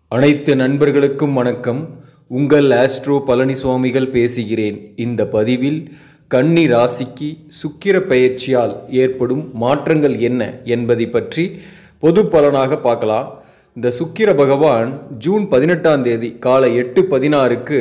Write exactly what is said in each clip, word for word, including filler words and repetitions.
அனைத்து நண்பர்களுக்கும் வணக்கம். உங்கள் ஆஸ்ட்ரோ பழனி சுவாமிகள் பேசுகிறேன். இந்த பதிவில் கன்னி ராசிக்கு சுக்கிர பெயர்ச்சியால் ஏற்படும் மாற்றங்கள் என்ன என்பதை பற்றி பொது பலனாக பார்க்கலாம். இந்த சுக்கிர பகவான் ஜூன் பதினெட்டாம் தேதி காலை எட்டு பதினாறுக்கு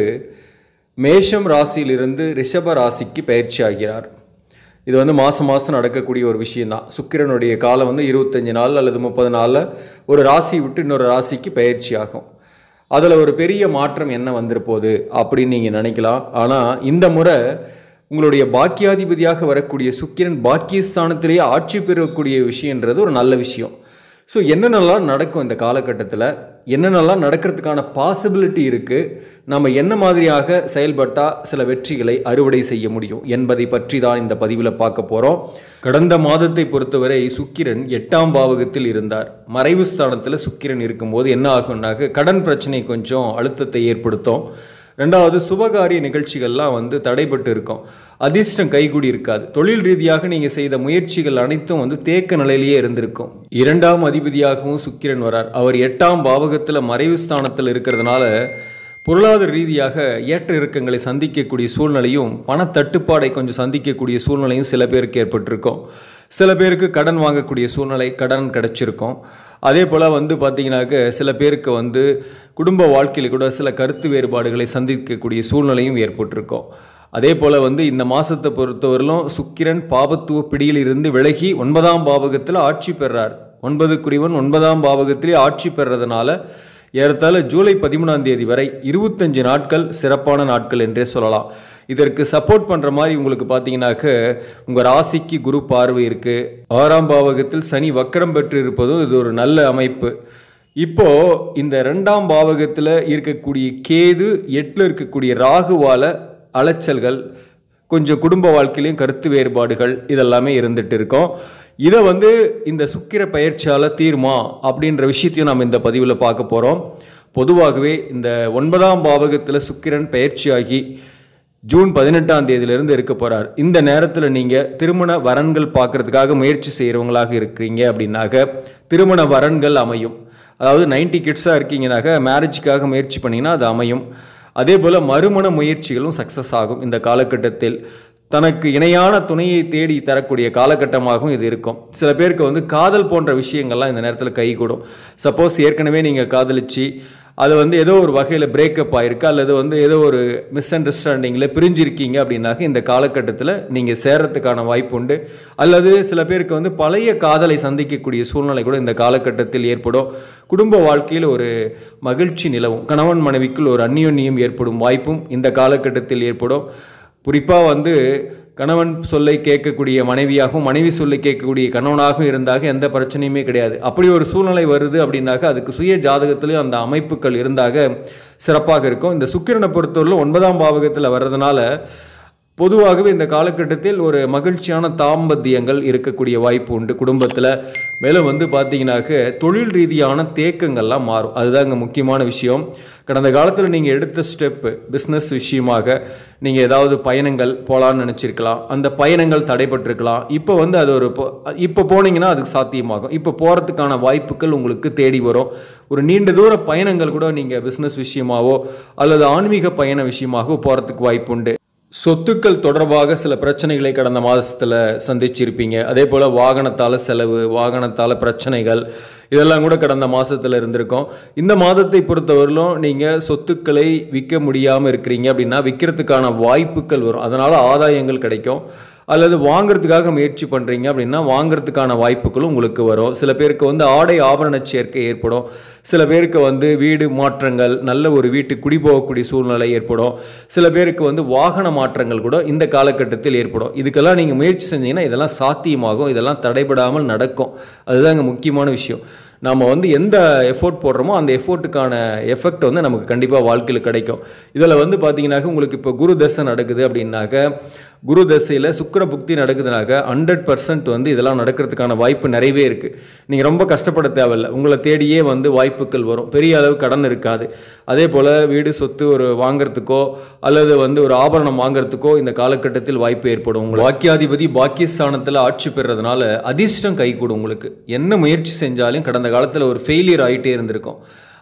மேஷம் ராசியிலிருந்து ரிஷப ராசிக்கு பயிற்சி ஆகிறார். இது வந்து மாதம் மாதம் நடக்கக்கூடிய ஒரு விஷயந்தான். சுக்கிரனுடைய காலம் வந்து இருபத்தஞ்சி நாள் அல்லது முப்பது நாளில் ஒரு ராசி விட்டு இன்னொரு ராசிக்கு பயிற்சி ஆகும். அதில் ஒரு பெரிய மாற்றம் என்ன வந்துருப்போகுது அப்படின்னு நீங்கள் நினைக்கலாம். ஆனால் இந்த முறை உங்களுடைய பாக்கியாதிபதியாக வரக்கூடிய சுக்கிரன் பாக்கியஸ்தானத்திலேயே ஆட்சி பெறக்கூடிய விஷயன்றது ஒரு நல்ல விஷயம். ஸோ என்னென்னலாம் நடக்கும் இந்த காலகட்டத்தில், என்னென்னலாம் நடக்கிறதுக்கான பாசிபிலிட்டி இருக்குது, நம்ம என்ன மாதிரியாக செயல்பட்டால் சில வெற்றிகளை அறுவடை செய்ய முடியும் என்பதை பற்றி தான் இந்த பதிவில் பார்க்க போகிறோம். கடந்த மாதத்தை பொறுத்தவரை சுக்கிரன் எட்டாம் பாவகத்தில் இருந்தார். மறைவு ஸ்தானத்தில் சுக்கிரன் இருக்கும்போது என்ன ஆகும்னாக்க கடன் பிரச்சனை கொஞ்சம் அழுத்தத்தை ஏற்படுத்தும். ரெண்டாவது, சுபகாரிய நிகழ்ச்சிகள்லாம் வந்து தடைபட்டு இருக்கும். அதிர்ஷ்டம் கைகூடி இருக்காது. தொழில் ரீதியாக நீங்கள் செய்த முயற்சிகள் அனைத்தும் வந்து தேக்க நிலையிலேயே இருந்திருக்கும். இரண்டாம் அதிபதியாகவும் சுக்கிரன் வரார். அவர் எட்டாம் பாவகத்தில் மறைவு ஸ்தானத்தில் இருக்கிறதுனால பொருளாதார ரீதியாக ஏற்ற இறக்கங்களை சந்திக்கக்கூடிய சூழ்நிலையும் பணத்தட்டுப்பாடை கொஞ்சம் சந்திக்கக்கூடிய சூழ்நிலையும் சில பேருக்கு ஏற்பட்டிருக்கும். சில பேருக்கு கடன் வாங்கக்கூடிய சூழ்நிலை, கடன் கிடச்சிருக்கும். அதே போல் வந்து பார்த்திங்கனாக்க சில பேருக்கு வந்து குடும்ப வாழ்க்கையில் கூட சில கருத்து வேறுபாடுகளை சந்திக்கக்கூடிய சூழ்நிலையும் ஏற்பட்டிருக்கும். அதே போல் வந்து இந்த மாதத்தை பொறுத்தவரையிலும் சுக்கிரன் பாபத்துவ பிடியில் இருந்து விலகி ஒன்பதாம் பாவகத்தில் ஆட்சி பெறார். ஒன்பதுக்குரியவன் ஒன்பதாம் பாவகத்திலே ஆட்சி பெறதுனால ஏறத்தாழ ஜூலை பதிமூணாம் தேதி வரை இருபத்தஞ்சு நாட்கள் சிறப்பான நாட்கள் என்றே சொல்லலாம். இதற்கு சப்போர்ட் பண்ணுற மாதிரி உங்களுக்கு பார்த்தீங்கன்னாக்க உங்கள் ராசிக்கு குரு பார்வை இருக்குது. ஆறாம் பாவகத்தில் சனி வக்கரம் பெற்று இருப்பதும் இது ஒரு நல்ல அமைப்பு. இப்போது இந்த ரெண்டாம் பாவகத்தில் இருக்கக்கூடிய கேது, எட்டில் இருக்கக்கூடிய ராகுவால் அலைச்சல்கள், கொஞ்சம் குடும்ப வாழ்க்கையிலையும் கருத்து வேறுபாடுகள் இதெல்லாமே இருந்துட்டு இருக்கோம். இதை வந்து இந்த சுக்கிர பயிற்சியால் தீருமா அப்படின்ற விஷயத்தையும் நாம் இந்த பதிவில் பார்க்க போகிறோம். பொதுவாகவே இந்த ஒன்பதாம் பாவகத்தில் சுக்கிரன் பயிற்சியாகி ஜூன் பதினெட்டாம் தேதியிலிருந்து இருக்க போகிறார். இந்த நேரத்தில் நீங்கள் திருமண வரன்கள் பார்க்குறதுக்காக முயற்சி செய்கிறவங்களாக இருக்கிறீங்க அப்படின்னாக்க திருமண வரன்கள் அமையும். அதாவது நைன்டி கிட்ஸாக இருக்கீங்கன்னாக்க மேரேஜுக்காக முயற்சி பண்ணிங்கன்னா அது அமையும். அதே போல் மறுமண முயற்சிகளும் சக்ஸஸ் ஆகும். இந்த காலகட்டத்தில் தனக்கு இணையான துணையை தேடி தரக்கூடிய காலகட்டமாகவும் இது இருக்கும். சில பேருக்கு வந்து காதல் போன்ற விஷயங்கள்லாம் இந்த நேரத்தில் கைகூடும். சப்போஸ் ஏற்கனவே நீங்கள் காதலிச்சு அது வந்து ஏதோ ஒரு வகையில் பிரேக்கப் ஆகிருக்கு அல்லது வந்து ஏதோ ஒரு மிஸ் அண்டர்ஸ்டாண்டிங்கில் பிரிஞ்சிருக்கீங்க அப்படின்னாக்க இந்த காலகட்டத்தில் நீங்கள் சேரத்துக்கான வாய்ப்பு உண்டு. அல்லது சில பேருக்கு வந்து பழைய காதலை சந்திக்கக்கூடிய சூழ்நிலை கூட இந்த காலகட்டத்தில் ஏற்படும். குடும்ப வாழ்க்கையில் ஒரு மகிழ்ச்சி நிலவும், கணவன் மனைவிக்குள் ஒரு அந்யோன்யம் ஏற்படும் வாய்ப்பும் இந்த காலகட்டத்தில் ஏற்படும். குறிப்பாக வந்து கணவன் சொல்லை கேட்கக்கூடிய மனைவியாகவும் மனைவி சொல்லை கேட்கக்கூடிய கணவனாகவும் இருந்தாக எந்த பிரச்சனையுமே கிடையாது. அப்படி ஒரு சூழ்நிலை வருது அப்படின்னாக்க அதுக்கு சுய ஜாதகத்திலையும் அந்த அமைப்புகள் இருந்தாக சிறப்பாக இருக்கும். இந்த சுக்கிரனை பொறுத்தவரையிலும் ஒன்பதாம் பாவகத்தில் வர்றதுனால பொதுவாகவே இந்த காலகட்டத்தில் ஒரு மகிழ்ச்சியான தாம்பத்தியங்கள் இருக்கக்கூடிய வாய்ப்பு உண்டு குடும்பத்தில். மேலும் வந்து பார்த்தீங்கன்னாக்க தொழில் ரீதியான தேக்கங்கள்லாம் மாறும். அதுதான் இங்கே முக்கியமான விஷயம். கடந்த காலத்தில் நீங்கள் எடுத்த ஸ்டெப்பு பிஸ்னஸ் விஷயமாக நீங்கள் ஏதாவது பயணங்கள் போகலான்னு நினச்சிருக்கலாம். அந்த பயணங்கள் தடைபட்டிருக்கலாம். இப்போ வந்து அது ஒரு இப்போ போனீங்கன்னா அதுக்கு சாத்தியமாகும். இப்போ போகிறதுக்கான வாய்ப்புகள் உங்களுக்கு தேடி வரும். ஒரு நீண்ட தூர பயணங்கள் கூட நீங்கள் பிஸ்னஸ் விஷயமாவோ அல்லது ஆன்மீக பயண விஷயமாகவோ போகிறதுக்கு வாய்ப்பு உண்டு. சொத்துக்கள் தொடர்பாக சில பிரச்சனைகளை கடந்த மாதத்தில் சந்திச்சிருப்பீங்க. அதே போல் வாகனத்தால் செலவு, வாகனத்தால் பிரச்சனைகள் இதெல்லாம் கூட கடந்த மாதத்தில் இருந்திருக்கும். இந்த மாதத்தை பொறுத்தவரையிலும் நீங்கள் சொத்துக்களை விற்க முடியாமல் இருக்கிறீங்க அப்படின்னா விற்கிறதுக்கான வாய்ப்புகள் வரும். அதனால் ஆதாயங்கள் கிடைக்கும். அல்லது வாங்கிறதுக்காக முயற்சி பண்ணுறீங்க அப்படின்னா வாங்கிறதுக்கான வாய்ப்புகளும் உங்களுக்கு வரும். சில பேருக்கு வந்து ஆடை ஆபரண சேர்க்கை ஏற்படும். சில பேருக்கு வந்து வீடு மாற்றங்கள், நல்ல ஒரு வீட்டுக்கு குடி போகக்கூடிய சூழ்நிலை ஏற்படும். சில பேருக்கு வந்து வாகன மாற்றங்கள் கூட இந்த காலகட்டத்தில் ஏற்படும். இதுக்கெல்லாம் நீங்கள் முயற்சி செஞ்சீங்கன்னா இதெல்லாம் சாத்தியமாகும். இதெல்லாம் தடைபடாமல் நடக்கும். அதுதான் இங்கே முக்கியமான விஷயம். நம்ம வந்து எந்த எஃபோர்ட் போடுறோமோ அந்த எஃபோர்ட்டுக்கான எஃபெக்ட் வந்து நமக்கு கண்டிப்பாக வாழ்க்கையில் கிடைக்கும். இதில் வந்து பார்த்தீங்கன்னாக்க உங்களுக்கு இப்போ குரு தசை நடக்குது அப்படின்னாக்க குரு தசையில் சுக்கிர புக்தி நடக்குதுனாக்க ஹண்ட்ரட் பர்சன்ட் வந்து இதெல்லாம் நடக்கிறதுக்கான வாய்ப்பு நிறையவே இருக்குது. நீங்கள் ரொம்ப கஷ்டப்பட தேவையில்லை. உங்களை தேடியே வந்து வாய்ப்புகள் வரும். பெரிய அளவு கடன் இருக்காது. அதே போல் வீடு சொத்து ஒரு வாங்கிறதுக்கோ அல்லது வந்து ஒரு ஆபரணம் வாங்கிறதுக்கோ இந்த காலகட்டத்தில் வாய்ப்பு ஏற்படும். உங்கள் வாக்கியாதிபதி பாக்கியஸ்தானத்தில் ஆட்சி பெறதுனால அதிர்ஷ்டம் கைகூடும். உங்களுக்கு என்ன முயற்சி செஞ்சாலும் கடந்த காலத்தில் ஒரு ஃபெயிலியர் ஆகிட்டே இருந்திருக்கும்.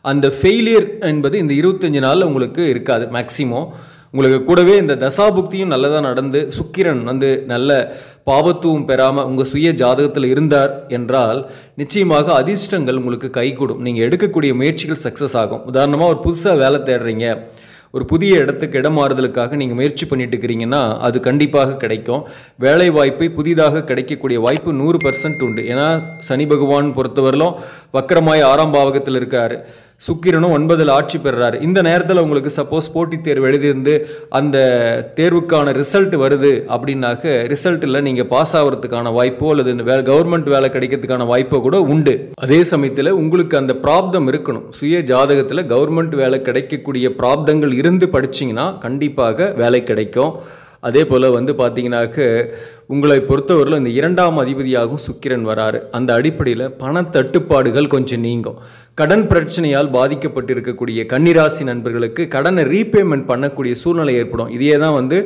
அந்த ஃபெயிலியர் என்பது இந்த இருபத்தஞ்சு நாளில் உங்களுக்கு இருக்காது. மேக்சிமம் உங்களுக்கு கூடவே இந்த தசாபுக்தியும் நல்லதாக நடந்து சுக்கிரன் வந்து நல்ல பாபத்துவம் பெறாமல் உங்கள் சுய ஜாதகத்தில் இருந்தார் என்றால் நிச்சயமாக அதிர்ஷ்டங்கள் உங்களுக்கு கைகூடும். நீங்கள் எடுக்கக்கூடிய முயற்சிகள் சக்ஸஸ் ஆகும். உதாரணமாக ஒரு புதுசாக வேலை தேடுறீங்க, ஒரு புதிய இடத்துக்கு இடம் மாறுதலுக்காக நீங்கள் முயற்சி பண்ணிட்டு இருக்கிறீங்கன்னா அது கண்டிப்பாக கிடைக்கும். வேலை வாய்ப்பை புதிதாக கிடைக்கக்கூடிய வாய்ப்பு நூறு பர்சன்ட் உண்டு. ஏன்னா சனி பகவான் பொறுத்தவரையிலும் வக்கரமாய் ஆறாம் பாவகத்தில் இருக்காரு, சுக்கிரனும் ஒன்பதில் ஆட்சி பெறுறாரு. இந்த நேரத்தில் உங்களுக்கு சப்போஸ் போட்டித் தேர்வு எழுதியிருந்து அந்த தேர்வுக்கான ரிசல்ட் வருது அப்படின்னாக்க ரிசல்ட்டில் நீங்கள் பாஸ் ஆகிறதுக்கான வாய்ப்போ அல்லது வே கவர்மெண்ட் வேலை கிடைக்கிறதுக்கான வாய்ப்போ கூட உண்டு. அதே சமயத்தில் உங்களுக்கு அந்த பிராப்தம் இருக்கணும். சுய ஜாதகத்தில் கவர்மெண்ட் வேலை கிடைக்கக்கூடிய பிராப்தங்கள் இருந்து படிச்சிங்கன்னா கண்டிப்பாக வேலை கிடைக்கும். அதே போல் வந்து பார்த்தீங்கன்னாக்க உங்களை பொறுத்தவரையில் இந்த இரண்டாம் அதிபதியாகவும் சுக்கிரன் வராரு. அந்த அடிப்படையில் பண தட்டுப்பாடுகள் கொஞ்சம் நீங்கும். கடன் பிரச்சனையால் பாதிக்கப்பட்டிருக்கக்கூடிய கன்னிராசி நண்பர்களுக்கு கடனை ரீபேமெண்ட் பண்ணக்கூடிய சூழ்நிலை ஏற்படும். இதையே தான் வந்து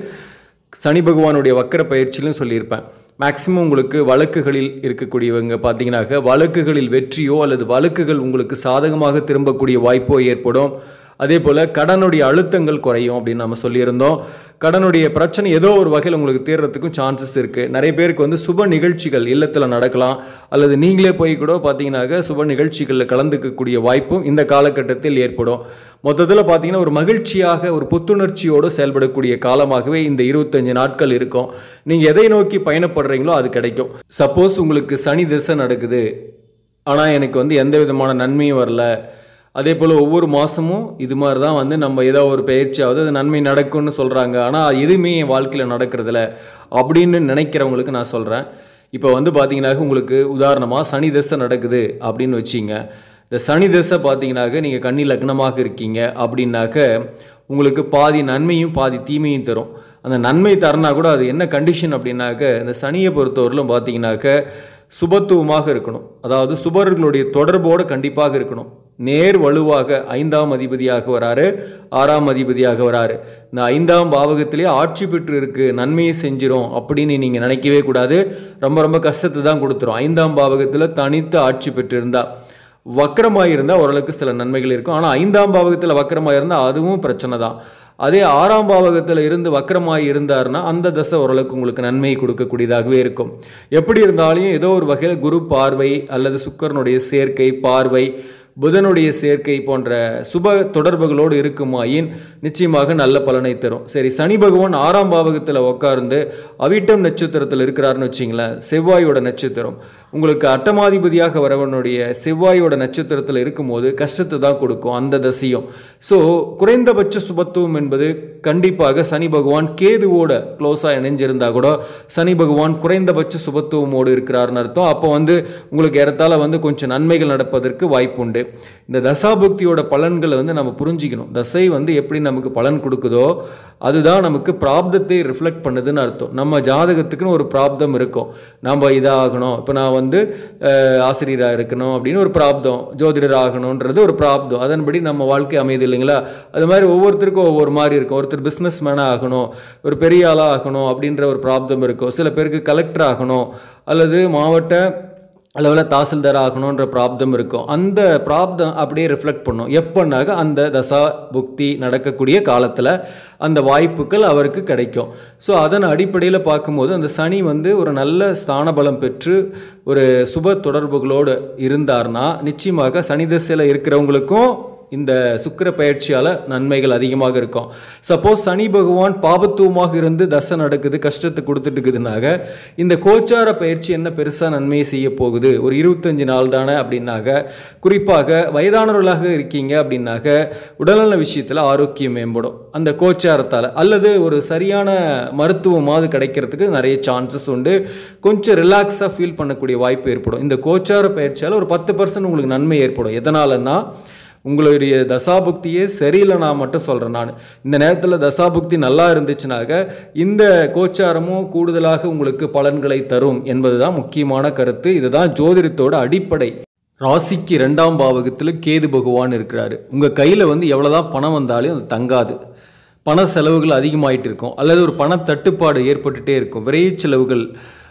சனி பகவானுடைய வக்கர பயிற்சியிலும் சொல்லியிருப்பேன். மேக்சிமம் உங்களுக்கு வழக்குகளில் இருக்கக்கூடியவங்க பார்த்தீங்கன்னாக்க வழக்குகளில் வெற்றியோ அல்லது வழக்குகள் உங்களுக்கு சாதகமாக திரும்பக்கூடிய வாய்ப்போ ஏற்படும். அதே போல் கடனுடைய அழுத்தங்கள் குறையும் அப்படின்னு நம்ம சொல்லியிருந்தோம். கடனுடைய பிரச்சனை ஏதோ ஒரு வகையில் உங்களுக்கு தீர்றதுக்கும் சான்சஸ் இருக்குது. நிறைய பேருக்கு வந்து சுப நிகழ்ச்சிகள் இல்லத்தில் நடக்கலாம், அல்லது நீங்களே போய் கூட பார்த்தீங்கன்னாக்க சுப நிகழ்ச்சிகளில் கலந்துக்கக்கூடிய வாய்ப்பும் இந்த காலகட்டத்தில் ஏற்படும். மொத்தத்தில் பார்த்தீங்கன்னா ஒரு மகிழ்ச்சியாக ஒரு புத்துணர்ச்சியோடு செயல்படக்கூடிய காலமாகவே இந்த இருபத்தஞ்சு நாட்கள் இருக்கும். நீங்கள் எதை நோக்கி பயணப்படுறீங்களோ அது கிடைக்கும். சப்போஸ் உங்களுக்கு சனி திசை நடக்குது, ஆனால் எனக்கு வந்து எந்த விதமான நன்மையும் வரல, அதே போல் ஒவ்வொரு மாதமும் இது மாதிரி தான் வந்து நம்ம ஏதோ ஒரு பயிற்சியாவது அது நன்மை நடக்கும்னு சொல்கிறாங்க, ஆனால் எதுவுமே என் வாழ்க்கையில் நடக்கிறதில்ல அப்படின்னு நினைக்கிறவங்களுக்கு நான் சொல்கிறேன். இப்போ வந்து பார்த்தீங்கன்னாக்க உங்களுக்கு உதாரணமாக சனி தசை நடக்குது அப்படின்னு வச்சிங்க. இந்த சனி தசை பார்த்தீங்கன்னாக்க நீங்கள் கன்னி லக்னமாக இருக்கீங்க அப்படின்னாக்க உங்களுக்கு பாதி நன்மையும் பாதி தீமையும் தரும். அந்த நன்மை தரனா கூட அது என்ன கண்டிஷன் அப்படின்னாக்க இந்த சனியை பொறுத்தவரையிலும் பார்த்தீங்கன்னாக்க சுபத்துவமாக இருக்கணும். அதாவது சுபர்களுடைய தொடர்போடு கண்டிப்பாக இருக்கணும். நேர் வலுவாக ஐந்தாம் அதிபதியாக வராரு, ஆறாம் அதிபதியாக வராரு. இந்த ஐந்தாம் பாவகத்திலே ஆட்சி பெற்று இருக்கு, நன்மையை செஞ்சிரும் அப்படின்னு நீங்கள் நினைக்கவே கூடாது. ரொம்ப ரொம்ப கஷ்டத்தை தான் கொடுத்துரும். ஐந்தாம் பாவகத்தில் தனித்து ஆட்சி பெற்று இருந்தா, வக்கரமாக இருந்தால் ஓரளவுக்கு சில நன்மைகள் இருக்கும். ஆனால் ஐந்தாம் பாவகத்தில் வக்கரமாக இருந்தால் அதுவும் பிரச்சனை தான். அதே ஆறாம் பாவகத்தில் இருந்து வக்கரமாகி இருந்தார்னா அந்த தசை ஓரளவுக்கு உங்களுக்கு நன்மையை கொடுக்கக்கூடியதாகவே இருக்கும். எப்படி இருந்தாலும் ஏதோ ஒரு வகையில் குரு பார்வை அல்லது சுக்கிரனுடைய சேர்க்கை, பார்வை, புதனுடைய சேர்க்கை போன்ற சுப தொடர்புகளோடு இருக்குமாயின் நிச்சயமாக நல்ல பலனை தரும். சரி, சனி பகவான் ஆறாம் பாவகத்தில் உட்கார்ந்து அவிட்டம் நட்சத்திரத்தில் இருக்கிறாருன்னு வச்சிங்களேன், செவ்வாயோட நட்சத்திரம் உங்களுக்கு அட்டமாதிபதியாக வரவனுடைய செவ்வாயோட நட்சத்திரத்தில் இருக்கும்போது கஷ்டத்தை தான் கொடுக்கும் அந்த தசையும். ஸோ குறைந்தபட்ச சுபத்துவம் என்பது கண்டிப்பாக சனி பகவான் கேதுவோட க்ளோஸாக இணைஞ்சிருந்தா கூட சனி பகவான் குறைந்தபட்ச சுபத்துவமோடு இருக்கிறாருன்னு அர்த்தம். அப்போ வந்து உங்களுக்கு ஏறத்தாழ வந்து கொஞ்சம் நன்மைகள் நடப்பதற்கு வாய்ப்பு உண்டு. இந்த தசாபுக்தியோட பலன்களை வந்து நம்ம புரிஞ்சிக்கணும். தசை வந்து எப்படி நமக்கு பலன் கொடுக்குதோ அதுதான் நமக்கு பிராப்தத்தை ரிஃப்ளெக்ட் பண்ணுதுன்னு அர்த்தம். நம்ம ஜாதகத்துக்குன்னு ஒரு பிராப்தம் இருக்கும். நம்ம இதாகணும், இப்போ நான் வந்து ஆசிரியராக இருக்கணும் அப்படின்னு ஒரு பிராப்தம், ஜோதிடர் ஆகணுன்றது ஒரு பிராப்தம். அதன்படி நம்ம வாழ்க்கை அமையுது இல்லைங்களா? அது மாதிரி ஒவ்வொருத்தருக்கும் ஒவ்வொரு மாதிரி இருக்கும். ஒருத்தர் பிஸ்னஸ் மேனாக ஆகணும், ஒரு பெரிய ஆளாக ஆகணும் அப்படின்ற ஒரு பிராப்தம் இருக்கும். சில பேருக்கு கலெக்டர் ஆகணும் அல்லது மாவட்ட அளவில் தாசில்தார் ஆகணுன்ற பிராப்தம் இருக்கும். அந்த பிராப்தம் அப்படியே ரிஃப்ளெக்ட் பண்ணும் எப்போனாக்க அந்த தசா புக்தி நடக்கக்கூடிய காலத்தில் அந்த வாய்ப்புகள் அவருக்கு கிடைக்கும். ஸோ அதன் அடிப்படையில் பார்க்கும்போது அந்த சனி வந்து ஒரு நல்ல ஸ்தான பலம் பெற்று ஒரு சுப தொடர்புகளோடு இருந்தார்னா நிச்சயமாக சனி திசையில் இருக்கிறவங்களுக்கும் இந்த சுக்கிர பயிற்சியால் நன்மைகள் அதிகமாக இருக்கும். சப்போஸ் சனி பகவான் பாபத்துவமாக இருந்து தசை நடக்குது, கஷ்டத்தை கொடுத்துட்டு இருக்குதுனாக்க இந்த கோச்சார பயிற்சி என்ன பெருசாக நன்மையை செய்ய போகுது, ஒரு இருபத்தஞ்சு நாள் தானே அப்படின்னாக்க, குறிப்பாக வயதானவர்களாக இருக்கீங்க அப்படின்னாக்க உடல்நல விஷயத்தில் ஆரோக்கியம் மேம்படும் அந்த கோச்சாரத்தால், அல்லது ஒரு சரியான மருத்துவமாவது கிடைக்கிறதுக்கு நிறைய சான்சஸ் உண்டு. கொஞ்சம் ரிலாக்ஸாக ஃபீல் பண்ணக்கூடிய வாய்ப்பு ஏற்படும். இந்த கோச்சார பயிற்சியால் ஒரு பத்து பர்சன்ட் உங்களுக்கு நன்மை ஏற்படும். எதனாலன்னா உங்களுடைய தசாபுக்தியே சரியில்லை. நான் மட்டும் சொல்கிறேன், நான் இந்த நேரத்தில் தசாபுக்தி நல்லா இருந்துச்சுனாக்க இந்த கோச்சாரமும் கூடுதலாக உங்களுக்கு பலன்களை தரும் என்பது தான் முக்கியமான கருத்து. இதுதான் ஜோதிடத்தோட அடிப்படை. ராசிக்கு ரெண்டாம் பாவகத்தில் கேது பகவான் இருக்கிறாரு. உங்கள் கையில் வந்து எவ்வளோதான் பணம் வந்தாலும் அது தங்காது. பண செலவுகள் அதிகமாகிட்டு இருக்கும், அல்லது ஒரு பண தட்டுப்பாடு ஏற்பட்டுகிட்டே இருக்கும், விரைய செலவுகள்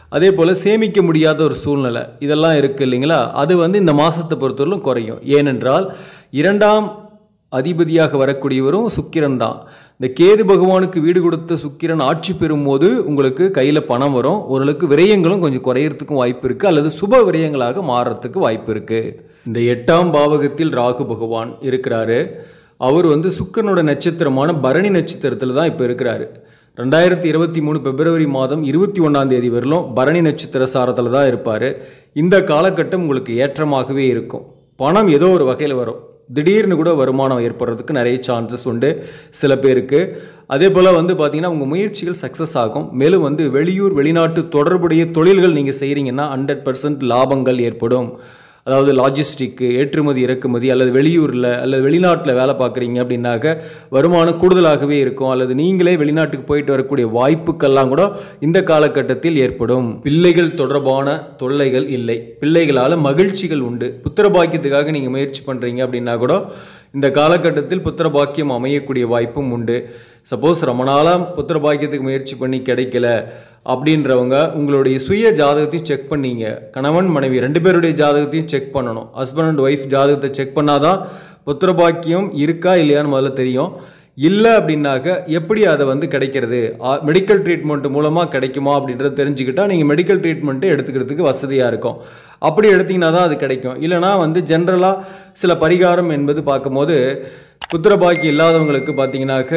அதே போல் சேமிக்க முடியாத ஒரு சூழ்நிலை இதெல்லாம் இருக்குது இல்லைங்களா, அது வந்து இந்த மாதத்தை பொறுத்தவரையிலும் குறையும். ஏனென்றால் இரண்டாம் அதிபதியாக வரக்கூடியவரும் சுக்கிரன் தான். இந்த கேது பகவானுக்கு வீடு கொடுத்த சுக்கிரன் ஆட்சி பெறும் போது உங்களுக்கு கையில் பணம் வரும், ஓரளவுக்கு விரயங்களும் கொஞ்சம் குறையிறதுக்கும் வாய்ப்பு இருக்குது, அல்லது சுப விரயங்களாக மாறுறதுக்கு வாய்ப்பு இருக்குது. இந்த எட்டாம் பாவகத்தில் ராகு பகவான் இருக்கிறாரு. அவர் வந்து சுக்கிரனோட நட்சத்திரமான பரணி நட்சத்திரத்தில் தான் இப்போ இருக்கிறாரு. ரெண்டாயிரத்தி இருபத்தி மூணு பிப்ரவரி மாதம் இருபத்தி ஒன்றாம் தேதி வரலும் பரணி நட்சத்திர சாரத்தில் தான் இருப்பார். இந்த காலகட்டம் உங்களுக்கு ஏற்றமாகவே இருக்கும். பணம் ஏதோ ஒரு வகையில் வரும், திடீர்னு கூட வருமானம் ஏற்படுறதுக்கு நிறைய சான்சஸ் உண்டு சில பேருக்கு. அதே போல் வந்து பார்த்திங்கன்னா உங்கள் முயற்சிகள் சக்ஸஸ் ஆகும். மேலும் வந்து வெளியூர் வெளிநாட்டு தொடர்புடைய தொழில்கள் நீங்கள் செய்கிறீங்கன்னா ஹண்ட்ரட் பர்சன்ட் லாபங்கள் ஏற்படும். அதாவது லாஜிஸ்டிக்கு, ஏற்றுமதி இறக்குமதி, அல்லது வெளியூரில் அல்லது வெளிநாட்டில் வேலை பார்க்குறீங்க அப்படின்னாக்க வருமானம் கூடுதலாகவே இருக்கும். அல்லது நீங்களே வெளிநாட்டுக்கு போயிட்டு வரக்கூடிய வாய்ப்புக்கெல்லாம் கூட இந்த காலகட்டத்தில் ஏற்படும். பிள்ளைகள் தொடர்பான தொல்லைகள் இல்லை, பிள்ளைகளால் மகிழ்ச்சிகள் உண்டு. புத்திர பாக்கியத்துக்காக நீங்கள் முயற்சி பண்ணுறீங்க அப்படின்னா கூட இந்த காலகட்டத்தில் புத்திர பாக்கியம் அமையக்கூடிய வாய்ப்பும் உண்டு. சப்போஸ் ரொம்ப நாளாக புத்திர பாக்கியத்துக்கு முயற்சி பண்ணி கிடைக்கல அப்படின்றவங்க உங்களுடைய சுய ஜாதகத்தையும் செக் பண்ணிங்க. கணவன் மனைவி ரெண்டு பேருடைய ஜாதகத்தையும் செக் பண்ணணும். ஹஸ்பண்ட் அண்ட் ஒய்ஃப் ஜாதகத்தை செக் பண்ணாதான் புத்திர பாக்கியம் இருக்கா இல்லையான்னு முதல்ல தெரியும். இல்லை அப்படின்னாக்க எப்படி அதை வந்து கிடைக்கிறது, மெடிக்கல் ட்ரீட்மெண்ட் மூலமாக கிடைக்குமா அப்படின்றத தெரிஞ்சுக்கிட்டால் நீங்கள் மெடிக்கல் ட்ரீட்மெண்ட்டு எடுத்துக்கிறதுக்கு வசதியாக இருக்கும். அப்படி எடுத்திங்கன்னா தான் அது கிடைக்கும். இல்லைனா வந்து ஜென்ரலாக சில பரிகாரம் என்பது பார்க்கும்போது புத்திர பாக்கியம் இல்லாதவங்களுக்கு பார்த்தீங்கன்னாக்க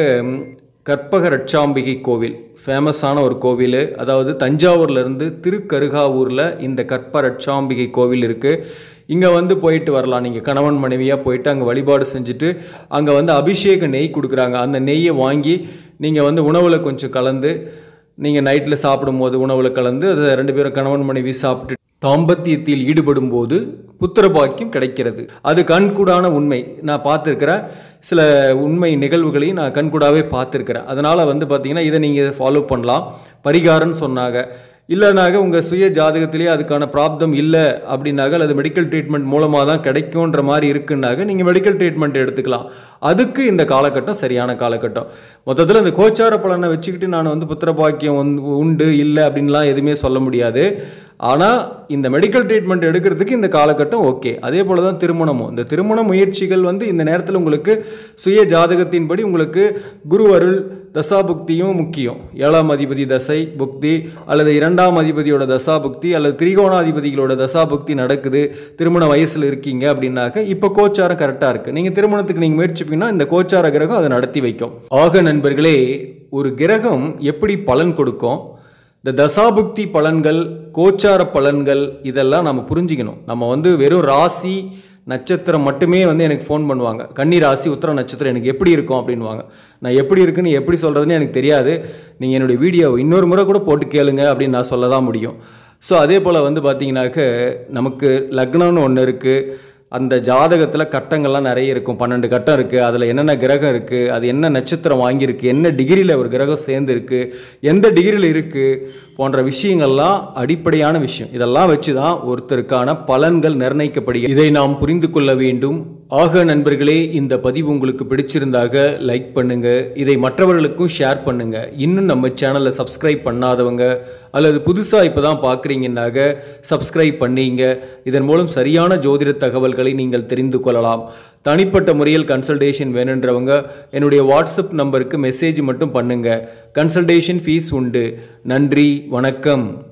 கற்பக ரட்சாம்பிகை கோவில் ஃபேமஸான ஒரு கோவில். அதாவது தஞ்சாவூர்லேருந்து திருக்கருகாவூரில் இந்த கற்ப ரட்சாம்பிகை கோவில் இருக்குது. இங்கே வந்து போயிட்டு வரலாம். நீங்கள் கணவன் மனைவியாக போயிட்டு அங்கே வழிபாடு செஞ்சுட்டு அங்கே வந்து அபிஷேக நெய் கொடுக்குறாங்க. அந்த நெய்யை வாங்கி நீங்கள் வந்து உணவில் கொஞ்சம் கலந்து நீங்கள் நைட்டில் சாப்பிடும்போது உணவில் கலந்து அதை ரெண்டு பேரும் கணவன் மனைவி சாப்பிட்டு தாம்பத்தியத்தில் ஈடுபடும் போது புத்திர பாக்கியம் கிடைக்கிறது. அது கண்கூடான உண்மை. நான் பார்த்துருக்கிறேன், சில உண்மை நிகழ்வுகளையும் நான் கண்கூடாவே பார்த்துருக்கிறேன். அதனால் வந்து பார்த்திங்கன்னா இதை நீங்கள் ஃபாலோ பண்ணலாம். பரிகாரம்னு சொன்னாங்க. இல்லைனாக்க உங்கள் சுய ஜாதகத்திலேயே அதுக்கான ப்ராப்ளம் இல்லை அப்படின்னாக்க அல்லது மெடிக்கல் ட்ரீட்மெண்ட் மூலமாக தான் கிடைக்குன்ற மாதிரி இருக்குன்னாக்க நீங்கள் மெடிக்கல் ட்ரீட்மெண்ட் எடுத்துக்கலாம். அதுக்கு இந்த காலகட்டம் சரியான காலகட்டம். மொத்தத்தில் இந்த கோச்சார பலனை வச்சுக்கிட்டு நான் வந்து புத்திர பாக்கியம் வந்து உண்டு இல்லை அப்படின்லாம் எதுவுமே சொல்ல முடியாது. ஆனால் இந்த மெடிக்கல் ட்ரீட்மெண்ட் எடுக்கிறதுக்கு இந்த காலகட்டம் ஓகே. அதே போல் தான் திருமணமும். இந்த திருமண முயற்சிகள் வந்து இந்த நேரத்தில் உங்களுக்கு சுய ஜாதகத்தின்படி உங்களுக்கு குரு அருள் தசா புக்தியும் முக்கியம். ஏழாம் அதிபதி தசை புக்தி அல்லது இரண்டாம் அதிபதியோட தசா புக்தி அல்லது திரிகோணாதிபதிகளோட தசா புக்தி நடக்குது, திருமண வயசில் இருக்கீங்க அப்படின்னாக்க இப்போ கோச்சாரம் கரெக்டாக இருக்குது. நீங்கள் திருமணத்துக்கு நீங்கள் முயற்சிப்பீங்கன்னா இந்த கோச்சார கிரகம் அதை நடத்தி வைக்கும். ஆக நண்பர்களே, ஒரு கிரகம் எப்படி பலன் கொடுக்கும், இந்த தசாபுக்தி பலன்கள், கோச்சார பலன்கள் இதெல்லாம் நம்ம புரிஞ்சிக்கணும். நம்ம வந்து வெறும் ராசி நட்சத்திரம் மட்டுமே வந்து எனக்கு ஃபோன் பண்ணுவாங்க, கன்னி ராசி உத்திர நட்சத்திரம் எனக்கு எப்படி இருக்கும் அப்படின்வாங்க. நான் எப்படி இருக்குன்னு எப்படி சொல்கிறதுன்னு எனக்கு தெரியாது, நீங்கள் என்னுடைய வீடியோவை இன்னொரு முறை கூட போட்டு கேளுங்க அப்படின்னு நான் சொல்ல தான் முடியும். ஸோ அதே போல் வந்து பார்த்திங்கனாக்க நமக்கு லக்னம்னு ஒன்று இருக்குது. அந்த ஜாதகத்தில் கட்டங்கள்லாம் நிறைய இருக்கும், பன்னெண்டு கட்டம் இருக்குது. அதில் என்னென்ன கிரகம் இருக்குது, அது என்ன நட்சத்திரம் வாங்கியிருக்கு, என்ன டிகிரியில் ஒரு கிரகம் சேர்ந்துருக்கு, எந்த டிகிரியில் இருக்குது போன்ற விஷயங்கள்லாம் அடிப்படையான விஷயம். இதெல்லாம் வச்சு தான் ஒருத்தருக்கான பலன்கள் நிர்ணயிக்கப்படுகிறது. இதை நாம் புரிந்து கொள்ள வேண்டும். ஆக நண்பர்களே, இந்த பதிவு உங்களுக்கு பிடிச்சிருந்தாக லைக் பண்ணுங்கள், இதை மற்றவர்களுக்கும் ஷேர் பண்ணுங்கள். இன்னும் நம்ம சேனலை சப்ஸ்கிரைப் பண்ணாதவங்க அல்லது புதுசாக இப்போ தான் பார்க்குறீங்கன்னாக சப்ஸ்கிரைப் பண்ணிங்க. இதன் மூலம் சரியான ஜோதிட தகவல்களை நீங்கள் தெரிந்து கொள்ளலாம். தனிப்பட்ட முறையில் கன்சல்டேஷன் வேணுன்றவங்க என்னுடைய வாட்ஸ்அப் நம்பருக்கு மெசேஜ் மட்டும் பண்ணுங்கள். கன்சல்டேஷன் ஃபீஸ் உண்டு. நன்றி, வணக்கம்.